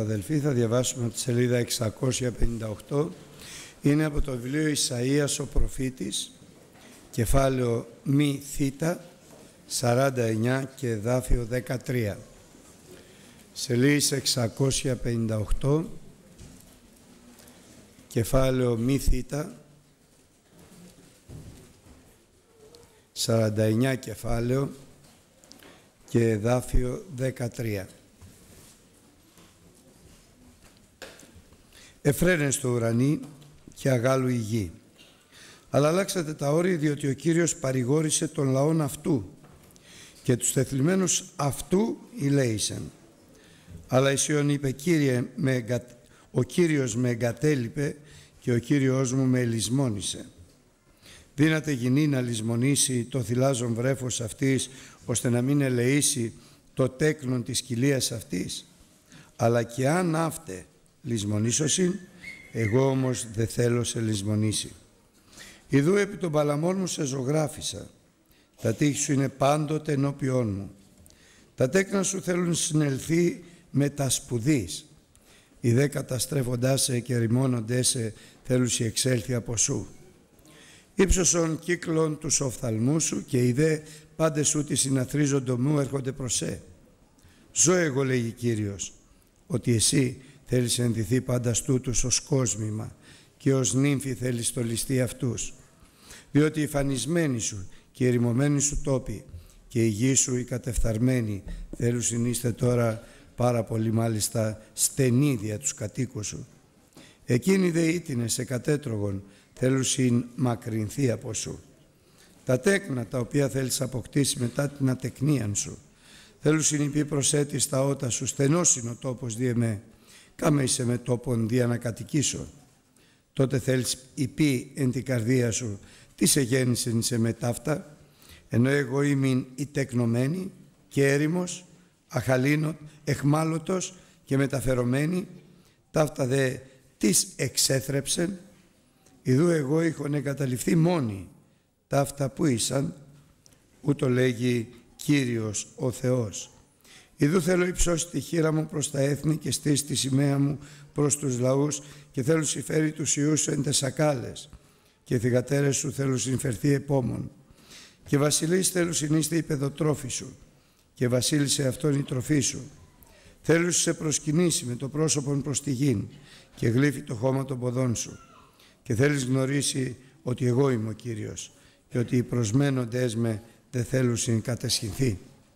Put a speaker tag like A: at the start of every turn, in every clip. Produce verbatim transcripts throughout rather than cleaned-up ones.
A: αδελφοί, θα διαβάσουμε από τη σελίδα εξακόσια πενήντα οκτώ. Είναι από το βιβλίο Ισαΐας ο προφήτης, κεφάλαιο μη θήτα, σαράντα εννιά και εδάφιο δεκατρία. Σελίδα εξακόσια πενήντα οκτώ, κεφάλαιο μη θήτα, σαράντα εννιά κεφάλαιο και εδάφιο δεκατρία. Εφραίνεστε ουρανοί και αγάλου η γη. Αλλά αλλάξατε τα όρια, διότι ο Κύριος παρηγόρησε τον λαόν αυτού και τους τεθλιμμένους αυτού ηλέησεν. Αλλά η Σιών είπε, Κύριε, με εγκα... ο Κύριος με εγκατέλειπε και ο Κύριος μου με ελισμόνησε. Δύναται γυνή να λησμονήσει το θυλάζον βρέφος αυτής, ώστε να μην ελεήσει το τέκνον της κοιλίας αυτής. Αλλά και αν αύτε λησμονήσωσιν, εγώ όμως δεν θέλω σε λησμονήσει. Ιδού επί των παλαμών μου σε ζωγράφισα, τα τείχη σου είναι πάντοτε ενώπιόν μου. Τα τέκνα σου θέλουν συνελθεί με τα σπουδής. Οι δε καταστρέφοντάς σε και ρημώνοντές σε θέλουν σι εξέλθει από σου. Ήψωσον κύκλων τους οφθαλμούς σου και οι δε πάντες σου τη συναθρίζοντο μου έρχονται προς σε. Ζω εγώ, λέγει Κύριος, ότι εσύ θέλεις ενδυθεί πάντα στούτους ως κόσμημα και ως νύμφη θέλεις στολιστεί αυτούς. Διότι οι φανισμένοι σου και οι ερημωμένοι σου τόποι και η γη σου οι κατεφθαρμένοι θέλουν συνείστε τώρα πάρα πολύ μάλιστα στενή δια τους κατοίκους σου. Εκείνοι δε ήτινες σε κατέτρογον θέλουν συν μακρινθεί από σου. Τα τέκνα τα οποία θέλεις αποκτήσει μετά την ατεκνίαν σου θέλουν συνειπεί προσέτη στα ότα σου, στενός είναι ο τόπος δι' εμέ. Κάμε είσαι με τόπον δι' να κατοικήσω. Τότε θέλεις υπή εν την καρδία σου, τι σε γέννησεν είσαι με ταύτα, ενώ εγώ ήμουν η τεκνομένη και έρημος, αχαλήνο, εχμάλωτος και μεταφερομένη, ταύτα δε τις εξέθρεψεν, ιδού εγώ είχον εγκαταλειφθεί μόνοι, ταύτα που ήσαν, ούτω λέγει Κύριος ο Θεός. Ιδού θέλω υψώσει τη χείρα μου προς τα έθνη και στήσει τη σημαία μου προς τους λαούς και θέλω συμφέρει τους ιούς σου εν τεσσακάλες και οι θυγατέρες σου θέλουν συμφερθεί επόμων και βασιλείς θέλουν συνείστε η παιδοτρόφη σου και βασίλησε αυτόν η τροφή σου. Θέλουν σε προσκυνήσει με το πρόσωπον προς τη γην και γλύφει το χώμα των ποδών σου και θέλεις γνωρίσει ότι εγώ είμαι ο Κύριος και ότι οι προσμένοντες με δεν θέλουν συγκατεσχυνθεί.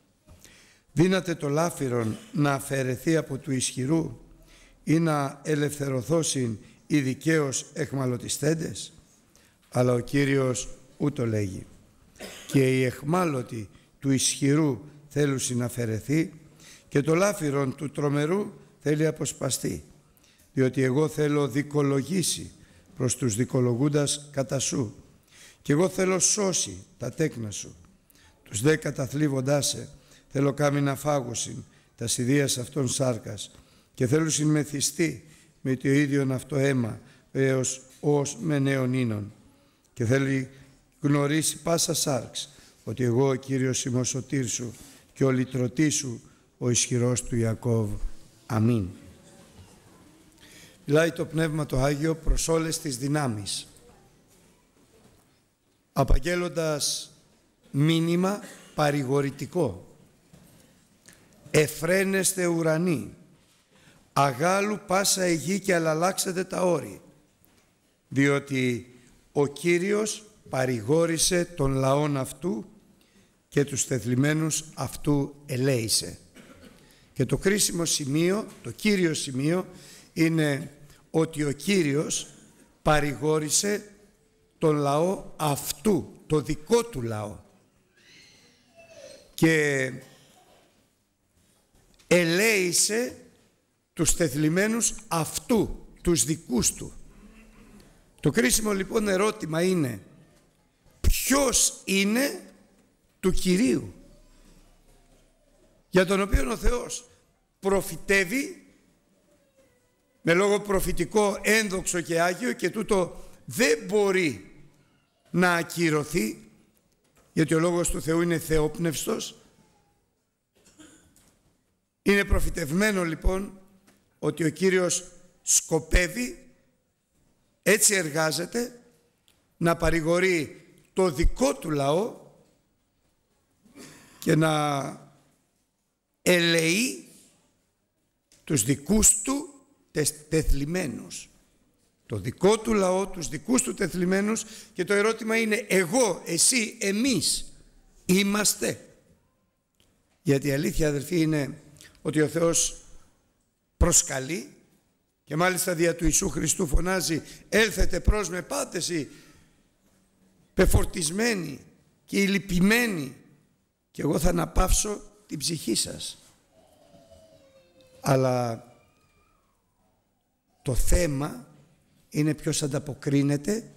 A: Δύναται το λάφυρον να αφαιρεθεί από του ισχυρού ή να ελευθερωθώσιν οι δικαίως εχμαλωτιστέντες. Αλλά ο Κύριος ούτω λέγει. Και οι εχμάλωτοι του ισχυρού θέλουν να αφαιρεθεί και το λάφυρον του τρομερού θέλει αποσπαστεί. Διότι εγώ θέλω δικολογήσει προς τους δικολογούντας κατά σου και εγώ θέλω σώσει τα τέκνα σου. Τους δε καταθλίβοντάς σε θέλω κάμει να φάγουσιν τα σιδείας αυτών σάρκας και θέλουν συμμεθιστεί με το ίδιο αυτό αίμα έως ως με νέων ίνων και θέλει γνωρίσει πάσα σάρξ ότι εγώ ο Κύριος είμαι ο σωτήρ σου και ο λυτρωτής σου ο ισχυρός του Ιακώβ. Αμήν. Μιλάει το Πνεύμα το Άγιο προς όλες τις δυνάμεις, απαγγέλλοντας μήνυμα παρηγορητικό. Εφραίνεστε ουρανοί, αγάλου πάσα η γη και αλλάξετε τα όρη, διότι ο Κύριος παρηγόρησε τον λαόν αυτού και τους θεθλιμμένους αυτού ελέησε. Και το κρίσιμο σημείο, το κύριο σημείο είναι ότι ο Κύριος παρηγόρησε τον λαό αυτού, το δικό του λαό. Και ελέησε τους θεθλιμμένους αυτού, τους δικούς του. Το κρίσιμο λοιπόν ερώτημα είναι ποιος είναι του Κυρίου, για τον οποίο ο Θεός προφητεύει με λόγο προφητικό ένδοξο και άγιο και τούτο δεν μπορεί να ακυρωθεί, γιατί ο λόγος του Θεού είναι θεόπνευστος. Είναι προφητευμένο λοιπόν ότι ο Κύριος σκοπεύει, έτσι εργάζεται, να παρηγορεί το δικό του λαό και να ελεεί τους δικούς του τεθλιμμένους. Το δικό του λαό, τους δικούς του τεθλιμμένους, και το ερώτημα είναι εγώ, εσύ, εμείς είμαστε. Γιατί η αλήθεια, αδελφοί, είναι ότι ο Θεός προσκαλεί και μάλιστα δια του Ιησού Χριστού φωνάζει έλθετε προς με πάτεση πεφορτισμένοι και ηλυπημένοι και εγώ θα αναπαύσω την ψυχή σας. Αλλά το θέμα είναι ποιος ανταποκρίνεται,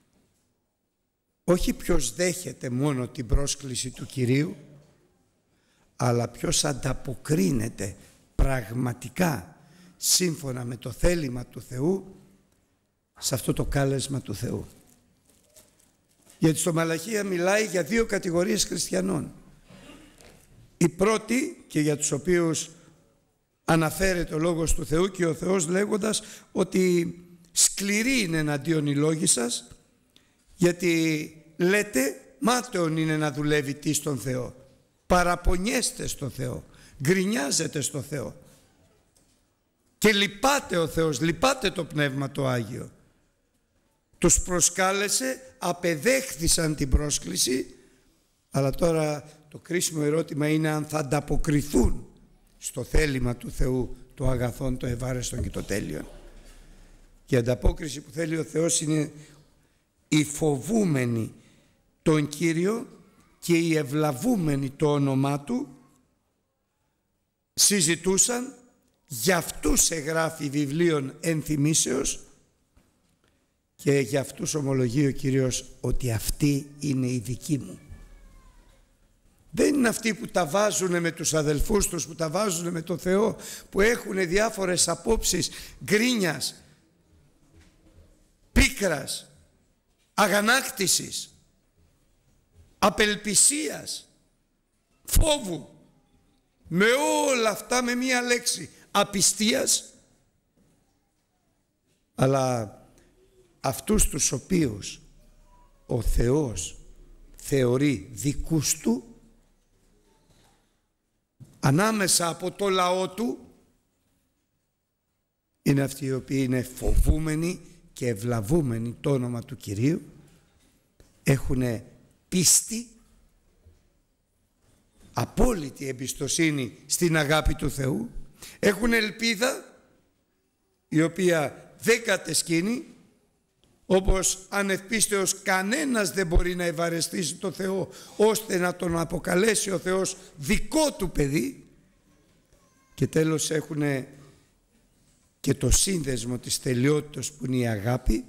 A: όχι ποιος δέχεται μόνο την πρόσκληση του Κυρίου, αλλά ποιος ανταποκρίνεται πραγματικά σύμφωνα με το θέλημα του Θεού σε αυτό το κάλεσμα του Θεού. Γιατί στο Μαλαχία μιλάει για δύο κατηγορίες χριστιανών. Η πρώτη, και για τους οποίους αναφέρεται ο Λόγος του Θεού και ο Θεός λέγοντας ότι σκληρή είναι εναντίον η λόγη σας, γιατί λέτε μάταιον είναι να δουλεύει τι στον Θεό. Παραπονιέστε στο Θεό, γκρινιάζετε στο Θεό και λυπάται ο Θεός, λυπάται το Πνεύμα το Άγιο. Τους προσκάλεσε, απεδέχθησαν την πρόσκληση, αλλά τώρα το κρίσιμο ερώτημα είναι αν θα ανταποκριθούν στο θέλημα του Θεού, το αγαθόν, το ευάρεστον και το τέλειον. Και η ανταπόκριση που θέλει ο Θεός είναι οι φοβούμενοι τον Κύριο και οι ευλαβούμενοι το όνομά Του συζητούσαν, για αυτούς εγγράφει βιβλίων ενθυμίσεως και για αυτούς ομολογεί ο Κύριος ότι αυτή είναι η δική μου. Δεν είναι αυτοί που τα βάζουν με τους αδελφούς τους, που τα βάζουν με τον Θεό, που έχουν διάφορες απόψεις γκρίνιας, πίκρας, αγανάκτησης, απελπισίας, φόβου, με όλα αυτά με μία λέξη, απιστίας, αλλά αυτούς τους οποίους ο Θεός θεωρεί δικούς Του, ανάμεσα από το λαό Του, είναι αυτοί οι οποίοι είναι φοβούμενοι και ευλαβούμενοι το όνομα του Κυρίου, έχουν πίστη, απόλυτη εμπιστοσύνη στην αγάπη του Θεού, έχουν ελπίδα η οποία δεν κατεσκήνει, όπως ανευπίστεως κανένας δεν μπορεί να ευαρεστήσει το Θεό ώστε να τον αποκαλέσει ο Θεός δικό του παιδί, και τέλος έχουν και το σύνδεσμο της τελειότητας που είναι η αγάπη,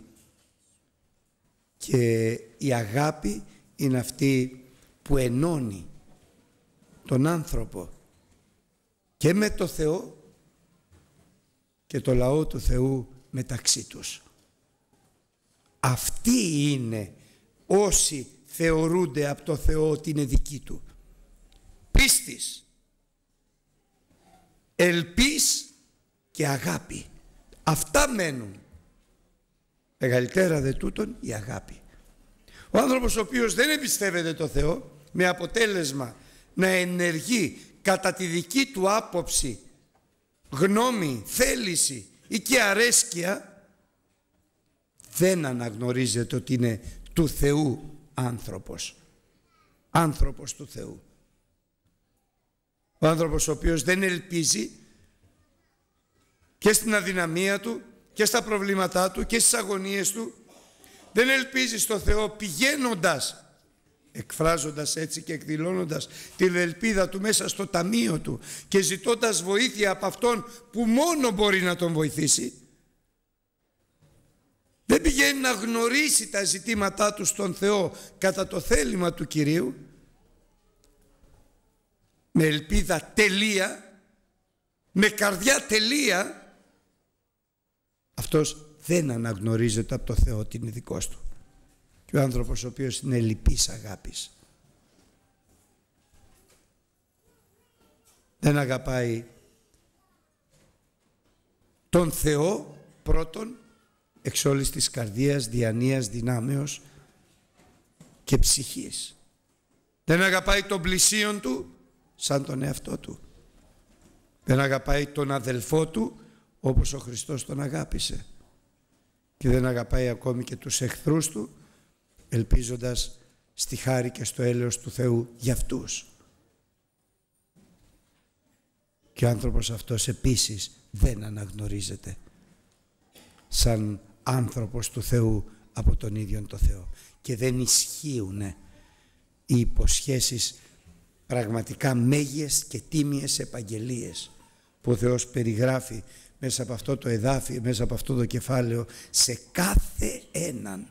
A: και η αγάπη είναι αυτή που ενώνει τον άνθρωπο και με το Θεό και το λαό του Θεού μεταξύ τους. Αυτοί είναι όσοι θεωρούνται από το Θεό ότι είναι δικοί Του. Πίστης, ελπίς και αγάπη. Αυτά μένουν. Μεγαλύτερα δε τούτον η αγάπη. Ο άνθρωπος ο οποίος δεν εμπιστεύεται το Θεό, με αποτέλεσμα να ενεργεί κατά τη δική του άποψη, γνώμη, θέληση ή και αρέσκεια, δεν αναγνωρίζεται ότι είναι του Θεού άνθρωπος. Άνθρωπος του Θεού. Ο άνθρωπος ο οποίος δεν ελπίζει και στην αδυναμία του και στα προβλήματά του και στις αγωνίες του, δεν ελπίζει στο Θεό πηγαίνοντας, εκφράζοντας έτσι και εκδηλώνοντας την ελπίδα του μέσα στο ταμείο του και ζητώντας βοήθεια από Αυτόν που μόνο μπορεί να τον βοηθήσει. Δεν πηγαίνει να γνωρίσει τα ζητήματά του στον Θεό κατά το θέλημα του Κυρίου, με ελπίδα τελεία, με καρδιά τελεία. Αυτός δεν αναγνωρίζεται από το Θεό ότι είναι δικός του. Και ο άνθρωπος ο οποίος είναι λυπής αγάπης, δεν αγαπάει τον Θεό πρώτον εξ όλης της καρδίας, διανοίας, δυνάμεως και ψυχής. Δεν αγαπάει τον πλησίον του σαν τον εαυτό του. Δεν αγαπάει τον αδελφό του όπως ο Χριστός τον αγάπησε. Και δεν αγαπάει ακόμη και τους εχθρούς του, ελπίζοντας στη χάρη και στο έλεος του Θεού για αυτούς. Και ο άνθρωπος αυτός επίσης δεν αναγνωρίζεται σαν άνθρωπος του Θεού από τον ίδιον το Θεό. Και δεν ισχύουν οι υποσχέσεις πραγματικά μέγιες και τίμιες επαγγελίες που ο Θεός περιγράφει μέσα από αυτό το εδάφιο, μέσα από αυτό το κεφάλαιο, σε κάθε έναν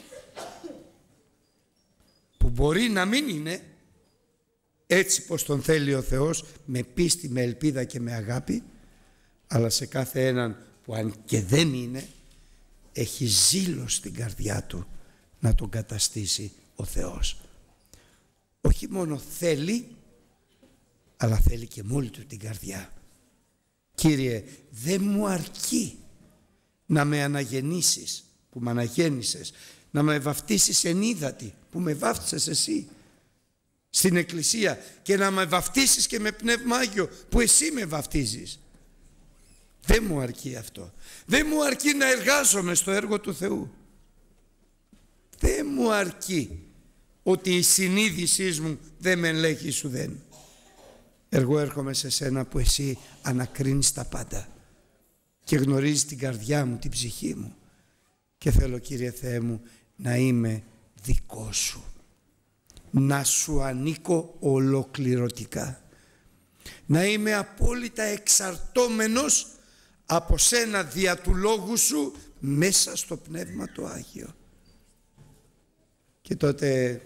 A: που μπορεί να μην είναι έτσι πως τον θέλει ο Θεός, με πίστη, με ελπίδα και με αγάπη, αλλά σε κάθε έναν που αν και δεν είναι, έχει ζήλο στην καρδιά του να τον καταστήσει ο Θεός. Όχι μόνο θέλει, αλλά θέλει και με όλη του την καρδιά. Κύριε, δεν μου αρκεί να με αναγεννήσεις που με αναγέννησες, να με βαφτίσεις εν ύδατη που με βάφτισες εσύ στην Εκκλησία, και να με βαφτίσεις και με Πνεύμα Άγιο που εσύ με βαφτίζεις. Δεν μου αρκεί αυτό. Δεν μου αρκεί να εργάζομαι στο έργο του Θεού. Δεν μου αρκεί ότι η συνείδησή μου δεν με ελέγχει σου δεν. Εγώ έρχομαι σε σένα που εσύ ανακρίνεις τα πάντα και γνωρίζεις την καρδιά μου, την ψυχή μου, και θέλω, Κύριε Θεέ μου, να είμαι δικό σου, να σου ανήκω ολοκληρωτικά, να είμαι απόλυτα εξαρτώμενος από σένα δια του λόγου σου μέσα στο Πνεύμα το Άγιο. Και τότε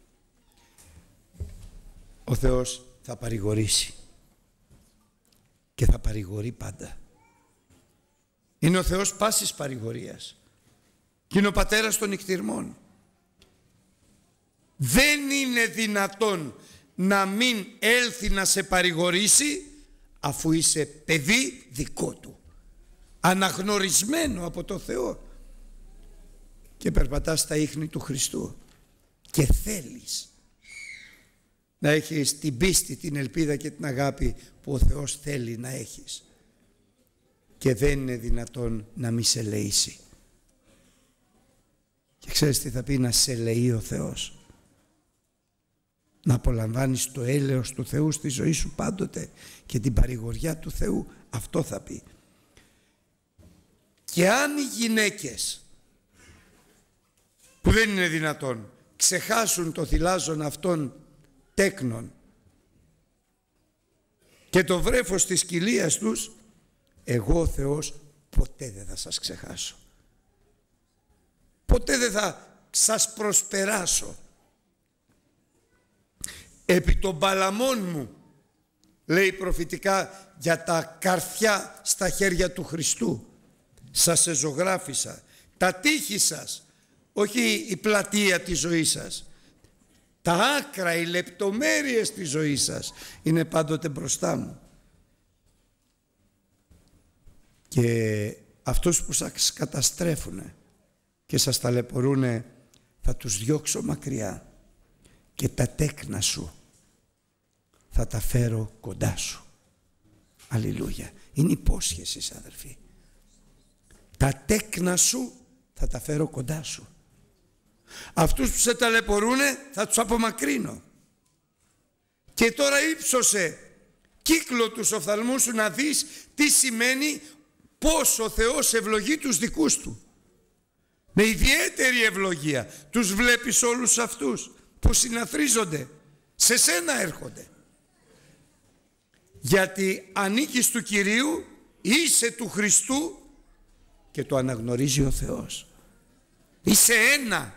A: ο Θεός θα παρηγορήσει και θα παρηγορεί πάντα. Είναι ο Θεός πάσης παρηγορίας και είναι ο πατέρας των νηκτηρμών. Δεν είναι δυνατόν να μην έλθει να σε παρηγορήσει αφού είσαι παιδί δικό του, αναγνωρισμένο από το Θεό και περπατάς στα ίχνη του Χριστού και θέλεις να έχεις την πίστη, την ελπίδα και την αγάπη που ο Θεός θέλει να έχεις, και δεν είναι δυνατόν να μη σε ελεήσει. Και ξέρεις τι θα πει να σε ελεεί ο Θεός? Να απολαμβάνεις το έλεος του Θεού στη ζωή σου πάντοτε και την παρηγοριά του Θεού. Αυτό θα πει. Και αν οι γυναίκες, που δεν είναι δυνατόν, ξεχάσουν το θυλάζον αυτών τέκνων και το βρέφος της κοιλίας τους, εγώ ο Θεός ποτέ δεν θα σας ξεχάσω. Ποτέ δεν θα σας προσπεράσω. Επί των παλαμών μου, λέει προφητικά για τα καρφιά στα χέρια του Χριστού, σας εζωγράφησα. Τα τείχη σας, όχι η πλατεία της ζωής σας, τα άκρα, οι λεπτομέρειες της ζωής σας είναι πάντοτε μπροστά μου. Και αυτούς που σας καταστρέφουν και σας ταλαιπωρούν θα τους διώξω μακριά και τα τέκνα σου θα τα φέρω κοντά σου. Αλληλούια. Είναι υπόσχεση, αδελφοί. Τα τέκνα σου θα τα φέρω κοντά σου. Αυτούς που σε ταλαιπωρούνε θα τους απομακρύνω. Και τώρα ύψωσε κύκλο τους οφθαλμούς σου να δεις τι σημαίνει πως ο Θεός ευλογεί τους δικούς του. Με ιδιαίτερη ευλογία τους βλέπεις όλους αυτούς που συναθρίζονται, σε σένα έρχονται. Γιατί ανήκεις του Κυρίου, είσαι του Χριστού και το αναγνωρίζει ο Θεός. Είσαι ένα.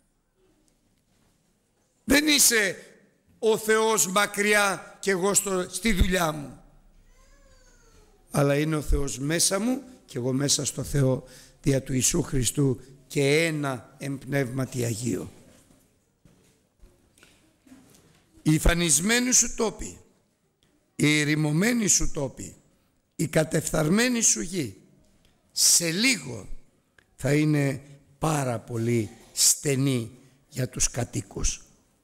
A: Δεν είσαι ο Θεός μακριά και εγώ στο, στη δουλειά μου. Αλλά είναι ο Θεός μέσα μου και εγώ μέσα στο Θεό δια του Ιησού Χριστού, και ένα εμπνεύματι Αγίο. Οι υφανισμένοι σου τόποι, οι ερημωμένοι σου τόποι, η κατεφθαρμένη σου γη σε λίγο θα είναι πάρα πολύ στενή για τους κατοίκους.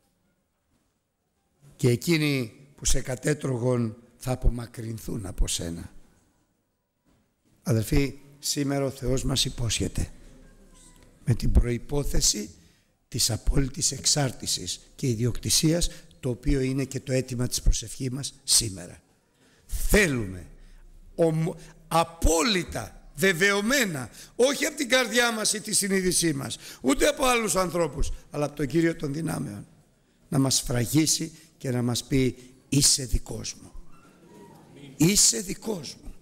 A: Και εκείνοι που σε κατέτρωγον θα απομακρυνθούν από σένα. Αδελφοί, σήμερα ο Θεός μας υπόσχεται με την προϋπόθεση της απόλυτης εξάρτησης και ιδιοκτησίας, το οποίο είναι και το αίτημα της προσευχής μας σήμερα. Θέλουμε ομο, απόλυτα βεβαιωμένα, όχι από την καρδιά μας ή τη συνείδησή μας, ούτε από άλλους ανθρώπους, αλλά από τον Κύριο των δυνάμεων, να μας φραγίσει και να μας πει: είσαι δικός μου, είσαι δικός μου.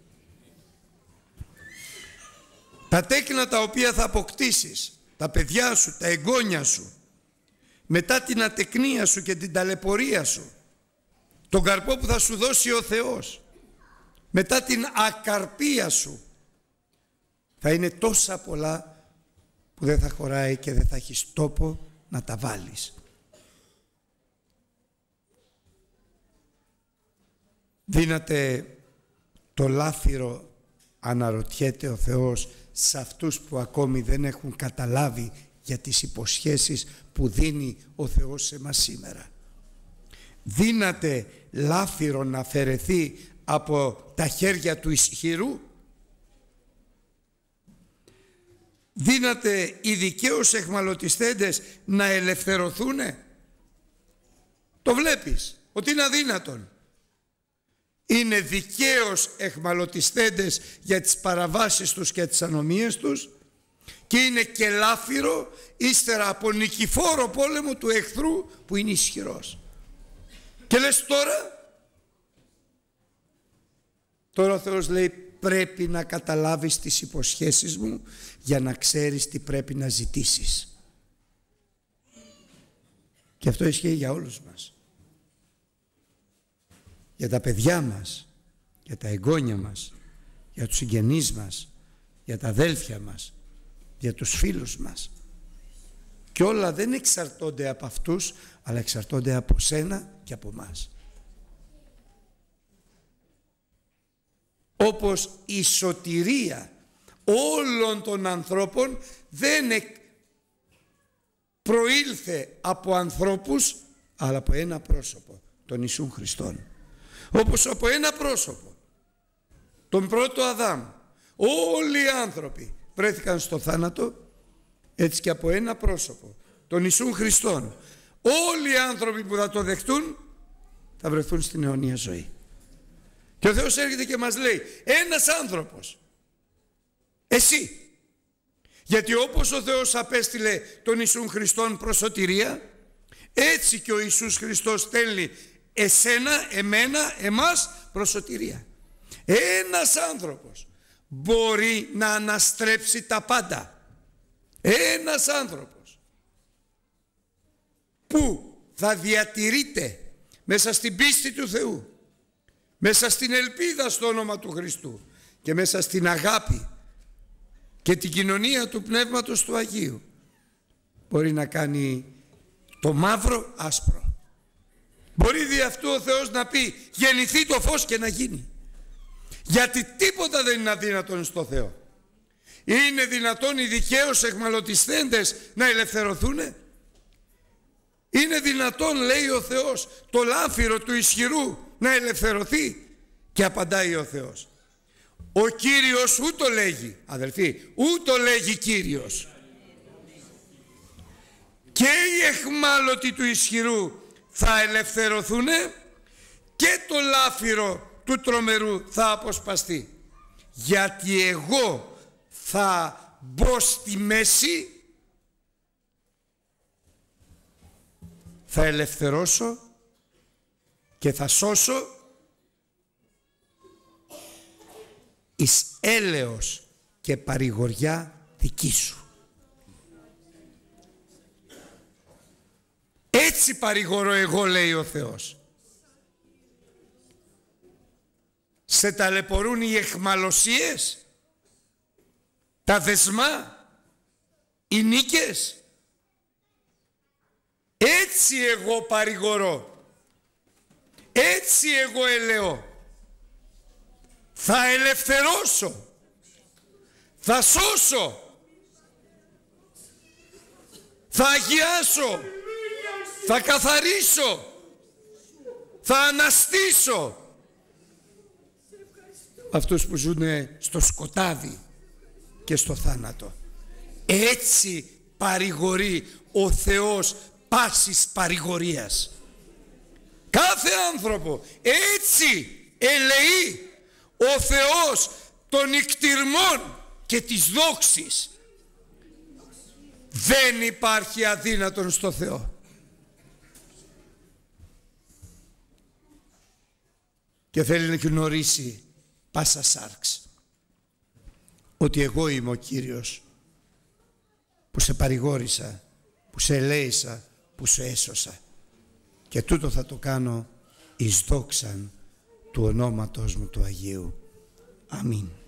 A: Τα τέκνα τα οποία θα αποκτήσεις, τα παιδιά σου, τα εγγόνια σου, μετά την ατεκνία σου και την ταλαιπωρία σου, τον καρπό που θα σου δώσει ο Θεός, μετά την ακαρπία σου, θα είναι τόσα πολλά που δεν θα χωράει και δεν θα έχεις τόπο να τα βάλεις. Δίνατε το λάφυρο, αναρωτιέται ο Θεός, σε αυτούς που ακόμη δεν έχουν καταλάβει για τις υποσχέσεις που δίνει ο Θεός σε μας σήμερα. Δίνατε λάφυρο να αφαιρεθεί από τα χέρια του ισχυρού. Δίνατε οι δικαίως εχμαλωτιστέντες να ελευθερωθούνε. Το βλέπεις ότι είναι αδύνατον. Είναι δικαίως εχμαλωτιστέντες για τις παραβάσεις τους και τις ανομίες τους και είναι και λάφυρο ύστερα από νικηφόρο πόλεμο του εχθρού που είναι ισχυρός. Και λες τώρα, τώρα ο Θεός λέει: πρέπει να καταλάβεις τις υποσχέσεις μου για να ξέρεις τι πρέπει να ζητήσεις. Και αυτό ισχύει για όλους μας. Για τα παιδιά μας, για τα εγγόνια μας, για τους συγγενείς μας, για τα αδέλφια μας, για τους φίλους μας. Και όλα δεν εξαρτώνται από αυτούς, αλλά εξαρτώνται από σένα και από μας. Όπως η σωτηρία όλων των ανθρώπων δεν προήλθε από ανθρώπους, αλλά από ένα πρόσωπο, τον Ιησούν Χριστόν. Όπως από ένα πρόσωπο, τον πρώτο Αδάμ, όλοι οι άνθρωποι βρέθηκαν στο θάνατο, έτσι και από ένα πρόσωπο, τον Ιησούν Χριστόν, όλοι οι άνθρωποι που θα το δεχτούν θα βρεθούν στην αιωνία ζωή. Και ο Θεός έρχεται και μας λέει: ένας άνθρωπος, εσύ. Γιατί όπως ο Θεός απέστειλε τον Ιησούν Χριστόν προς σωτηρία, έτσι και ο Ιησούς Χριστός στέλνει εσένα, εμένα, εμάς προς σωτηρία. Ένας άνθρωπος μπορεί να αναστρέψει τα πάντα. Ένας άνθρωπος που θα διατηρείται μέσα στην πίστη του Θεού, μέσα στην ελπίδα στο όνομα του Χριστού και μέσα στην αγάπη και την κοινωνία του Πνεύματος του Αγίου, μπορεί να κάνει το μαύρο άσπρο. Μπορεί δι' αυτού ο Θεός να πει: γεννηθεί το φως και να γίνει. Γιατί τίποτα δεν είναι αδύνατον στο Θεό. Είναι δυνατόν οι δικαίως εχμαλωτισθέντες να ελευθερωθούν? Είναι δυνατόν, λέει ο Θεός, το λάφυρο του ισχυρού να ελευθερωθεί? Και απαντάει ο Θεός: ο Κύριος ούτω λέγει, αδελφοί, ούτω λέγει Κύριος. Και οι εχμάλωτοι του ισχυρού θα ελευθερωθούν και το λάφυρο του τρομερού θα αποσπαστεί. Γιατί εγώ θα μπω στη μέση, θα ελευθερώσω και θα σώσω εις έλεος και παρηγοριά δική σου. Έτσι παρηγορώ εγώ, λέει ο Θεός. Σε ταλαιπωρούν οι εχμαλωσίες, τα δεσμά, οι νίκες. Έτσι εγώ παρηγορώ. Έτσι εγώ ελεώ. Θα ελευθερώσω. Θα σώσω. Θα αγιάσω. Θα καθαρίσω. Θα αναστήσω αυτούς που ζουν στο σκοτάδι και στο θάνατο. Έτσι παρηγορεί ο Θεός πάσης παρηγορίας. Κάθε άνθρωπο έτσι ελεεί ο Θεός των ικτιρμών και της δόξης. Δεν υπάρχει αδύνατον στο Θεό. Και θέλει να γνωρίσει πάσα σάρξ ότι εγώ είμαι ο Κύριος που σε παρηγόρησα, που σε ελέησα, που σε έσωσα. Και τούτο θα το κάνω εις δόξαν του ονόματος μου του Αγίου. Αμήν.